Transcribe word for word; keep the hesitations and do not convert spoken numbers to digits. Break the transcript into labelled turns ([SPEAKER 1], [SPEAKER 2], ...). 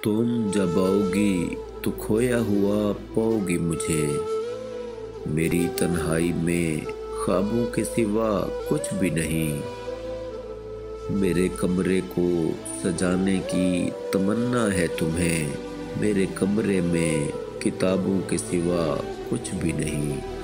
[SPEAKER 1] तुम जब आओगी तो खोया हुआ पाओगी मुझे। मेरी तन्हाई में ख्वाबों के सिवा कुछ भी नहीं। मेरे कमरे को सजाने की तमन्ना है तुम्हें। मेरे कमरे में किताबों के सिवा कुछ भी नहीं।